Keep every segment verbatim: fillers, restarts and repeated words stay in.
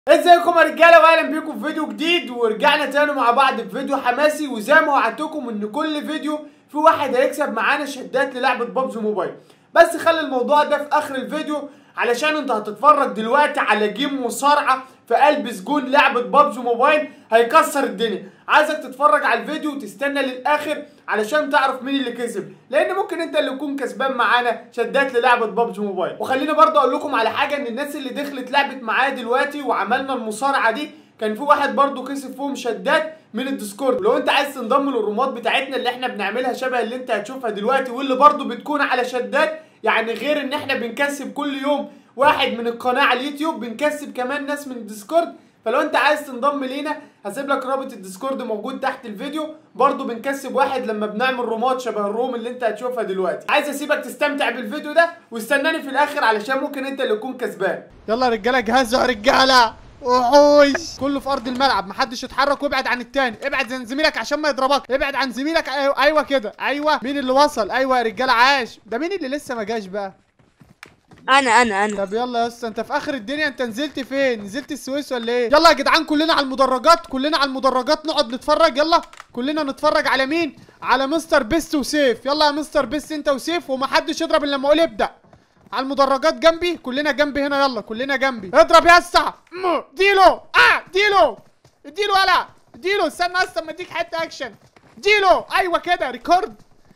ازيكم يا رجاله واهلا بيكم في فيديو جديد، ورجعنا تاني مع بعض في فيديو حماسي. وزي ما وعدتكم ان كل فيديو في واحد هيكسب معانا شدات للعبه بابجي موبايل. بس خلي الموضوع ده في اخر الفيديو علشان انت هتتفرج دلوقتي على جيم مصارعه في قلب سجون لعبه بابجي موبايل هيكسر الدنيا. عايزك تتفرج على الفيديو وتستنى للاخر علشان تعرف مين اللي كسب، لان ممكن انت اللي تكون كسبان معانا شدات للعبه بابجي موبايل. وخليني برضه اقول لكم على حاجه، ان الناس اللي دخلت لعبت معايا دلوقتي وعملنا المصارعه دي كان في واحد برضه كسب فيهم شدات من الديسكورد. ولو انت عايز تنضم للرومات بتاعتنا اللي احنا بنعملها شبه اللي انت هتشوفها دلوقتي، واللي برضه بتكون على شدات، يعني غير ان احنا بنكسب كل يوم واحد من القناه على اليوتيوب، بنكسب كمان ناس من الديسكورد. فلو انت عايز تنضم لينا هسيب لك رابط الديسكورد موجود تحت الفيديو. برضو بنكسب واحد لما بنعمل رومات شبه الروم اللي انت هتشوفها دلوقتي. عايز اسيبك تستمتع بالفيديو ده واستناني في الاخر علشان ممكن انت اللي تكون كسبان. يلا يا رجاله جهزوا يا رجاله، وحوش كله في ارض الملعب، محدش يتحرك وابعد عن التاني، ابعد عن زميلك عشان ما يضربك، ابعد عن زميلك. ايوه, أيوة كده، ايوه. مين اللي وصل؟ ايوه يا رجاله عاش. ده مين اللي لسه ما جاش بقى؟ انا انا انا طب يلا يا اسطى، انت في اخر الدنيا. انت نزلت فين؟ نزلت السويس ولا ايه؟ يلا يا جدعان كلنا على المدرجات، كلنا على المدرجات نقعد نتفرج. يلا كلنا نتفرج على مين؟ على مستر بيست وسيف. يلا يا مستر بيست انت وسيف، ومحدش يضرب الا لما اقول ابدا. على المدرجات جنبي، كلنا جنبي هنا. يلا كلنا جنبي، اضرب يا اسطى. اديله اه اديله اديله ولا اديله. استنى اصلا ما اديك حته اكشن. اديله ايوه كده ريكورد.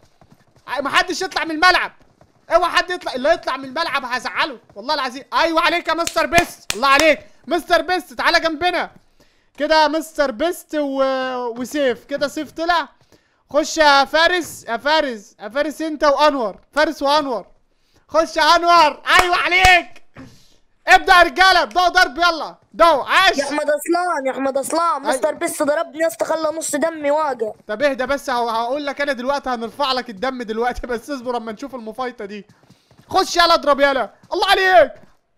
محدش يطلع من الملعب، اوعى حد يطلع. اللي يطلع من الملعب هزعله والله العظيم. ايوه عليك يا مستر بيست، الله عليك مستر بيست. تعالى جنبنا كده يا مستر بيست و... وسيف كده. سيف طلع. خش يا فارس، يا فارس يا فارس انت وانور، فارس وانور. خش يا انور، ايوه عليك. ابدا يا رجاله، ابداوا ضرب. يلا ابداوا. عاش يا احمد اصلان، يا احمد اصلان. مستر بيست ضربني يا اسطى، خلى نص دمي واقع. طب اهدى بس، هقول لك انا دلوقتي هنرفع لك الدم دلوقتي، بس اصبر اما نشوف المفايته دي. خش يلا اضرب يلا، الله عليك.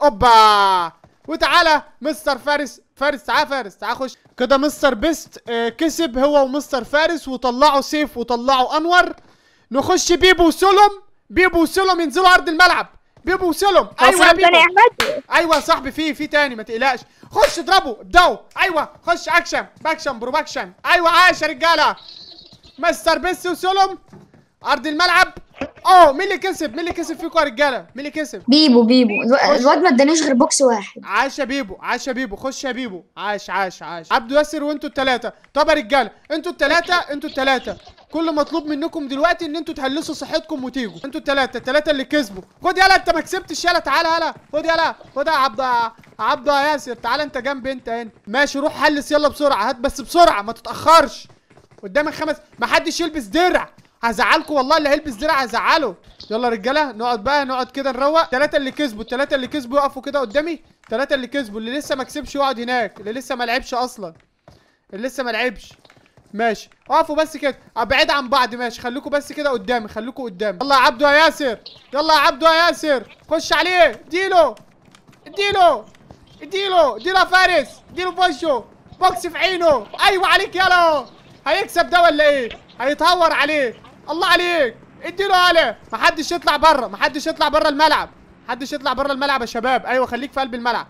اوبا. وتعالى مستر فارس، فارس تعال، فارس تعال خش كده. مستر بيست آه كسب هو ومستر فارس، وطلعوا سيف وطلعوا انور. نخش بيبو وسلم، بيبو وسلم ينزلوا ارض الملعب. بيبو وسلم. ايوه يا بيبو. ايوه يا صاحبي، في في تاني ما تقلقش. خش اضربوا ابداوا. ايوه خش اكشن باكشن بروباكشن. ايوه عاش يا رجاله. مستر بيست وسلم ارض الملعب. اوه مين اللي كسب؟ مين اللي كسب فيكم يا رجاله؟ مين اللي كسب؟ بيبو بيبو الواد ما ادانيش غير بوكس واحد. عاش يا بيبو، عاش يا بيبو. خش يا بيبو. عاش عاش عاش. عبدو ياسر وانتوا الثلاثه. طب يا رجاله انتوا الثلاثه، انتوا الثلاثه كل مطلوب منكم دلوقتي ان انتوا تهلسوا صحتكم وتيجوا. انتوا الثلاثه، الثلاثه اللي كسبوا. خد يلا، انت ما كسبتش. يلا تعالى يلا، خد يلا، خد يا عبد عبد ياسر. تعالى انت جنبي، انت هنا ماشي. روح هلس يلا بسرعه، هات بس بسرعه ما تتاخرش. قدامك خمس. ما حدش يلبس درع، هزعلكوا والله. اللي هيلبس درع هزعله. يلا يا رجاله نقعد بقى، نقعد كده نروق. الثلاثه اللي كسبوا، الثلاثه اللي كسبوا يقفوا كده قدامي. الثلاثه اللي كسبوا، اللي لسه ما كسبش يقعد هناك، اللي لسه ما لعبش اصلا، اللي لسه ما لعبش. ماشي اقفوا بس كده بعيد عن بعض. ماشي خليكوا بس كده قدامي، خليكوا قدامي. يلا يا عبدو يا ياسر، يلا يا عبدو يا ياسر. خش عليه، اديله اديله اديله اديله يا فارس، اديله في وشه بوكس في عينه. ايوه عليك. يلا هيكسب ده ولا ايه؟ هيتهور عليه. الله عليك. اديله عليه. محدش يطلع بره، محدش يطلع بره الملعب، محدش يطلع بره الملعب يا شباب. ايوه خليك في قلب الملعب.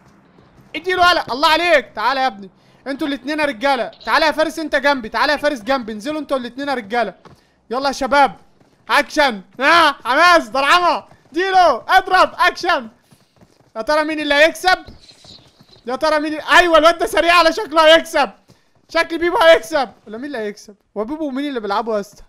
اديله على. الله عليك. تعالى يا ابني انتوا الاثنين يا رجاله. تعالى يا فارس انت جنبي، تعالى يا فارس جنبي. انزلوا انتوا الاثنين يا رجاله. يلا يا شباب اكشن. ها حماس درعمه. اديله اضرب اكشن. يا ترى مين اللي هيكسب؟ يا ترى مين؟ ايوه الواد ده سريع، على شكله هيكسب. شكل بيبو هيكسب. ولا مين اللي هيكسب؟ هو بيبو ومين اللي بيلعبوا يا اسطى؟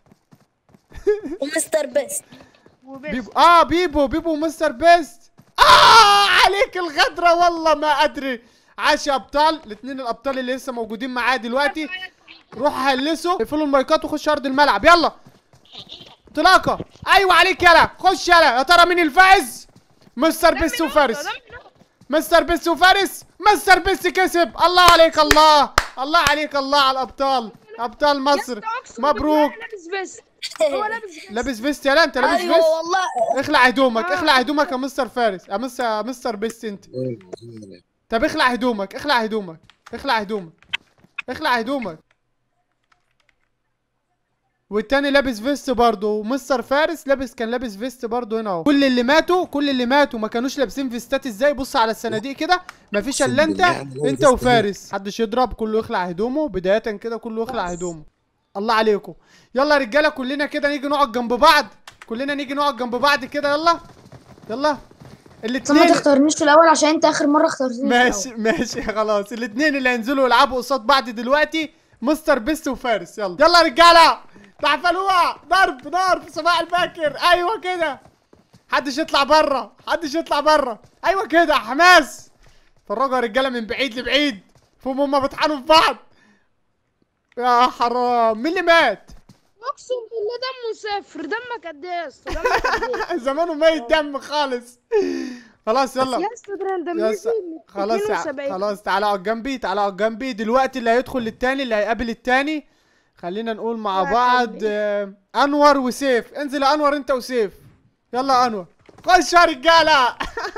ومستر بيست بيبو. اه بيبو بيبو ومستر بيست. اه عليك الغدره والله ما ادري. عاش يا ابطال، الاثنين الابطال اللي لسه موجودين معايا دلوقتي. روح هلسوا، اقفلوا المايكات وخش ارض الملعب. يلا انطلاقه. ايوه عليك. يلا خش يلا. يا ترى مين الفائز؟ مستر بيست وفارس. مستر بيست وفارس. مستر بيست كسب. الله عليك. الله الله عليك. الله على الابطال، ابطال مصر. مبروك. هو لابس فيست. لابس فيست يلا. انت لابس ايوه فيست. والله. اخلع هدومك، اخلع هدومك يا مستر فارس، يا مستر مستر بيست انت. طب اخلع هدومك، اخلع هدومك، اخلع هدومك، اخلع هدومك. والتاني لابس فيست برضه، ومستر فارس لابس كان لابس فيست برضه هنا اهو. كل اللي ماتوا كل اللي ماتوا ما كانوش لابسين فيستات ازاي؟ بص على الصناديق كده مفيش الا انت انت وفارس. محدش يضرب، كله يخلع هدومه بدايه كده، كله يخلع هدومه. الله عليكم. يلا يا رجاله كلنا كده نيجي نقعد جنب بعض، كلنا نيجي نقعد جنب بعض كده. يلا يلا طب ما تختارنيش في الاول عشان انت اخر مره اخترتني. ماشي ماشي خلاص. الاثنين اللي هينزلوا يلعبوا قصاد بعض دلوقتي مستر بيست وفارس. يلا يلا يا رجاله تحفلوها ضرب ضرب في صباح الباكر. ايوه كده، محدش يطلع بره، محدش يطلع بره. ايوه كده حماس. اتفرجوا يا رجاله من بعيد لبعيد، فهم هما بيطحنوا في بعض. يا حرام. مين اللي مات؟ اقسم بالله دمه صفر. دمك قد ايه يا اسطى؟ دمك قد ايه؟ زمانه ميت دم خالص. خلاص يلا يا اسطى ده انا دمي خلاص خلاص. تعالى اقعد جنبي، تعالى اقعد جنبي دلوقتي. اللي هيدخل للتاني، اللي هيقابل التاني، خلينا نقول مع بعض آه انور وسيف. انزل يا انور انت وسيف. يلا يا انور خش يا رجاله.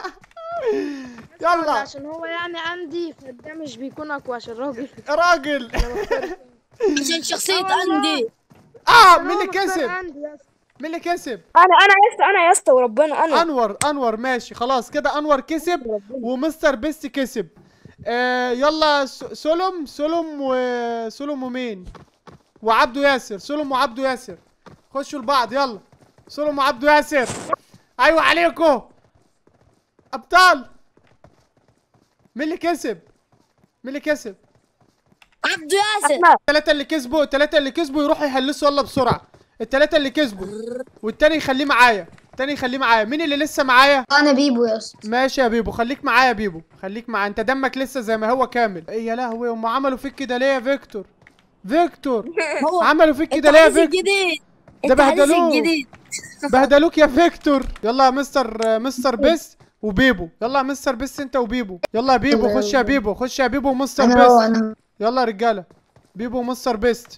يلا عشان هو يعني عندي فده مش بيكون اقوى عشان راجل. راجل عشان شخصية عندي. اه مين اللي كسب؟ مين اللي كسب؟ انا انا يا اسطى انا يا اسطى وربنا انا. انور انور ماشي خلاص كده. انور كسب ومستر بيست كسب. آه يلا سولم سولم وسولم ومين؟ وعبده ياسر. سولم وعبده ياسر خشوا لبعض. يلا سولم وعبده ياسر. ايوه عليكم ابطال. مين اللي كسب؟ مين اللي كسب؟ عبده ياسر. الثلاثة اللي كسبوا، الثلاثة اللي كسبوا يروحوا يهلسوا يلا بسرعة. الثلاثة اللي كسبوا، والتاني يخليه معايا، التاني يخليه معايا. مين اللي لسه معايا؟ انا بيبو يا اسطى. ماشي يا بيبو، خليك معايا يا بيبو، خليك معايا. انت دمك لسه زي ما هو كامل. ايه يا لهوي، هم عملوا فيك كده ليه يا فيكتور؟ فيكتور عملوا فيك كده ليه يا فيكتور؟ ده بهدلوك بهدلوك يا فيكتور. يلا يا مستر مستر بيس وبيبو. يلا يا مستر بيس انت وبيبو. يلا يا بيبو خش يا بيبو، خش يا بيبو ومستر انا بيس. هو انا يلا يا رجاله بيبو ومستر بيست.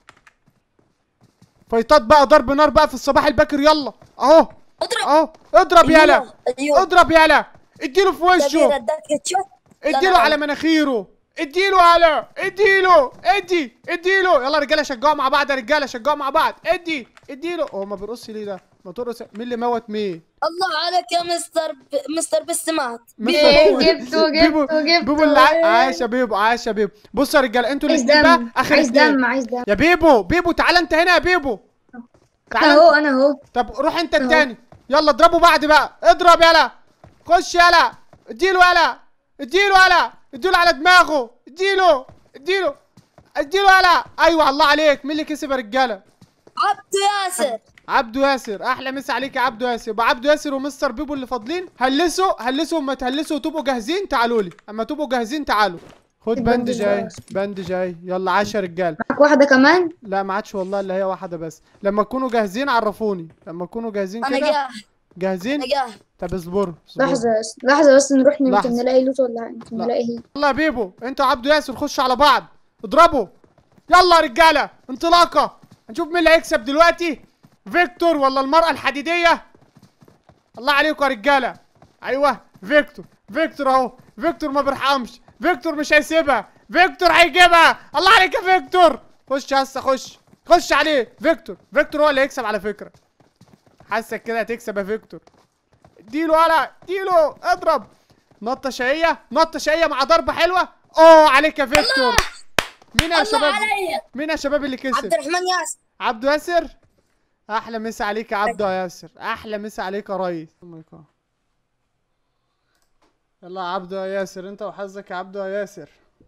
فايتات بقى، ضرب نار بقى في الصباح الباكر. يلا اهو اهو اضرب يالا. اضرب يالا. اديله في وشه، اديله على مناخيره، اديله على اديله ادي اديله. يلا يا رجاله شجعوا مع بعض، يا رجاله شجعوا مع بعض. ادي اديله. هو ما بيرقصش ليه ده؟ ما ترقص. مين اللي موت مين؟ الله عليك يا مستر ب... مستر بس مات. جبته جبته جبته بيبو اللي عايش يا بيبو، عايش يا بيبو. بصوا يا رجاله انتوا الاثنين بقى اخر عايز دم عايز دم يا بيبو. بيبو تعالى انت هنا يا بيبو. تعالى اهو انا اهو. طب روح انت التاني. يلا اضربوا بعض بقى. اضرب يلا، خش يلا، اديله يلا، اديله يلا، اديله على دماغه، اديله اديله اديله يلا. ايوه الله عليك. مين اللي كسب يا رجاله؟ عبده ياسر. عبده ياسر. احلى مسا عليك يا عبده ياسر. يبقى عبده ياسر ومستر بيبو اللي فاضلين. هلسوا هلسوا. اما تهلسوا وتبقوا جاهزين تعالوا لي. اما تبقوا جاهزين تعالوا. خد بند جاي، بند جاي. يلا عاش يا رجاله. معاك واحده كمان؟ لا ما عادش والله الا هي واحده بس. لما تكونوا جاهزين عرفوني. لما تكونوا جاهزين كده. انا جاهز. جاهزين؟ انا جاهز. طب اصبروا لحظه لحظه بس نروح يمكن نلاقي لوت ولا يمكن نلاقي هي. يلا يا بيبو انت وعبده ياسر خشوا على بعض اضربوا. يلا يا رجاله انطلاقه. هنشوف مين اللي هيكسب دلوقتي، فيكتور ولا المرأة الحديدية؟ الله عليكم يا رجالة. ايوه فيكتور، فيكتور اهو. فيكتور ما بيرحمش، فيكتور مش هيسيبها، فيكتور هيجيبها. الله عليك يا فيكتور. خش هسه، خش خش عليه. فيكتور، فيكتور هو اللي هيكسب على فكرة. حاسك كده هتكسب يا فيكتور. اديله ولا اديله. اضرب نطة شقية، نطة شقية مع ضربة حلوة. اوه عليك يا فيكتور. مين يا شباب؟ مين يا شباب اللي كسب؟ عبد الرحمن ياسر. عبده ياسر. احلى مسا عليك يا عبده ياسر، احلى مسا عليك يا ريس. يلا يا عبده ياسر انت وحظك يا عبده ياسر.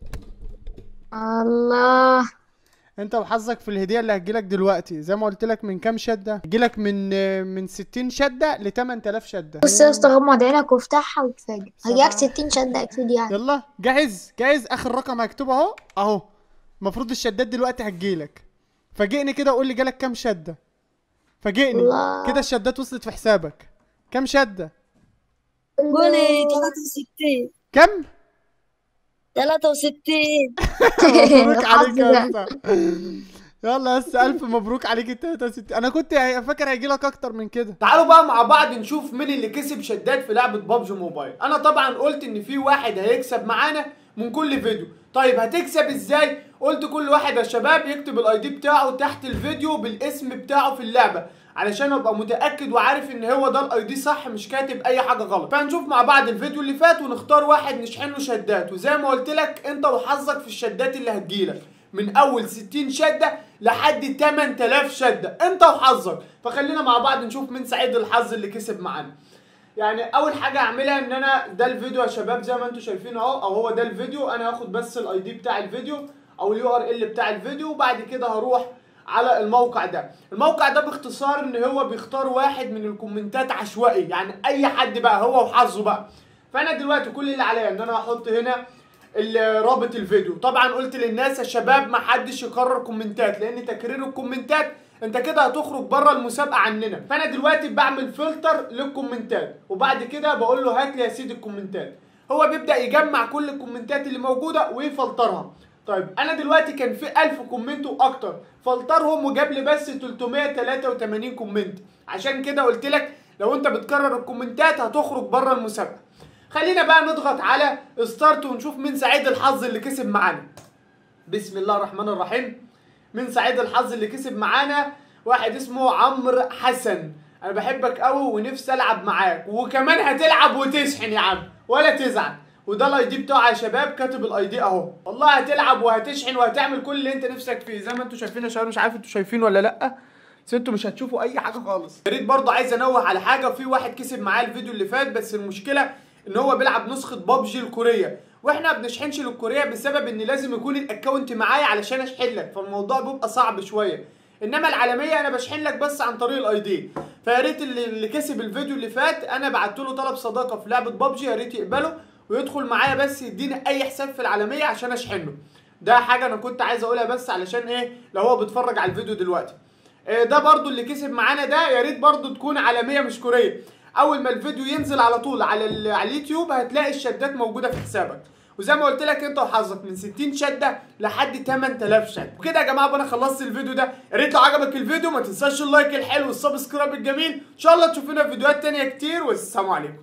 الله. انت وحظك في الهديه اللي هتجيلك دلوقتي. زي ما قلت لك من كام شده؟ هتجيلك من من ستين شده ل تمن تلاف شده. بص يا اسطى غمض عينك وافتحها وتفاجئ. هجيلك ستين شده اكيد يعني. يلا جاهز جاهز. اخر رقم هكتبه اهو اهو. المفروض الشدات دلوقتي هتجيلك. فاجئني كده وقول لي جالك كام شده. فاجئني كده. الشدات وصلت في حسابك كام شده؟ قولي ثلاثة وستين. كم؟ ثلاثة وستين. مبروك عليك يا اسطى. يلا بس الف مبروك عليك ال ثلاثة وستين. انا كنت فاكر هيجي لك اكتر من كده. تعالوا بقى مع بعض نشوف مين اللي كسب شدات في لعبه بابجي موبايل. انا طبعا قلت ان في واحد هيكسب معانا من كل فيديو. طيب هتكسب ازاي؟ قلت كل واحد يا شباب يكتب الاي دي بتاعه تحت الفيديو بالاسم بتاعه في اللعبه، علشان ابقى متاكد وعارف ان هو ده الاي دي صح، مش كاتب اي حاجه غلط. فهنشوف مع بعض الفيديو اللي فات ونختار واحد نشحن له شدات، وزي ما قلت لك انت وحظك في الشدات اللي هتجيلك، من اول ستين شده لحد تمن تلاف شده، انت وحظك. فخلينا مع بعض نشوف مين سعيد الحظ اللي كسب معانا. يعني اول حاجه اعملها ان انا ده الفيديو يا شباب زي ما انتم شايفين اهو، او هو ده الفيديو. انا هاخد بس الاي دي بتاع الفيديو او اليو ار ال بتاع الفيديو، وبعد كده هروح على الموقع ده. الموقع ده باختصار ان هو بيختار واحد من الكومنتات عشوائي، يعني اي حد بقى هو وحظه بقى. فانا دلوقتي كل اللي عليا ان انا هحط هنا رابط الفيديو. طبعا قلت للناس يا شباب ما حدش يكرر كومنتات، لان تكرير الكومنتات انت كده هتخرج بره المسابقه عننا. فانا دلوقتي بعمل فلتر للكومنتات، وبعد كده بقول له هات لي يا سيدي الكومنتات. هو بيبدا يجمع كل الكومنتات اللي موجوده ويفلترها. طيب انا دلوقتي كان في ألف كومنت واكتر، فلترهم وجاب لي بس تلتمية وتلاتة وتمانين كومنت. عشان كده قلت لك لو انت بتكرر الكومنتات هتخرج بره المسابقه. خلينا بقى نضغط على ستارت ونشوف مين سعيد الحظ اللي كسب معانا. بسم الله الرحمن الرحيم. من سعيد الحظ اللي كسب معانا واحد اسمه عمرو حسن. انا بحبك قوي ونفسي العب معاك، وكمان هتلعب وتشحن يا عم ولا تزعل. وده الاي دي بتاعه يا شباب، كاتب الاي دي اهو. والله هتلعب وهتشحن وهتعمل كل اللي انت نفسك فيه زي ما انتم شايفين يا شباب. مش عارف انتوا شايفين ولا لا، بس انتوا مش هتشوفوا اي حاجه خالص. يا ريت برضه عايز انوه على حاجه، في واحد كسب معايا الفيديو اللي فات، بس المشكله ان هو بيلعب نسخه بابجي الكوريه، واحنا ما بنشحنش للكوريه بسبب ان لازم يكون الاكونت معايا علشان اشحن لك، فالموضوع بيبقى صعب شويه. انما العالميه انا بشحن لك بس عن طريق الاي دي. فيا ريت اللي, اللي كسب الفيديو اللي فات انا بعت له طلب صداقه في لعبه بابجي، يا ريت يقبله ويدخل معايا بس يديني اي حساب في العالميه عشان اشحنه. ده حاجه انا كنت عايز اقولها بس علشان ايه لو هو بيتفرج على الفيديو دلوقتي. إيه ده برضو اللي كسب معانا ده، يا ريت برضو تكون عالميه مش كوريه. اول ما الفيديو ينزل على طول على على اليوتيوب هتلاقي الشدات موجوده في حسابك، وزي ما قلت لك انت وحظك من ستين شده لحد تمن تلاف شده. وكده يا جماعه انا خلصت الفيديو ده. يا ريت لو عجبك الفيديو ما تنساش اللايك الحلو والسبسكرايب الجميل. ان شاء الله تشوفونا في فيديوهات تانيه كتير، والسلام عليكم.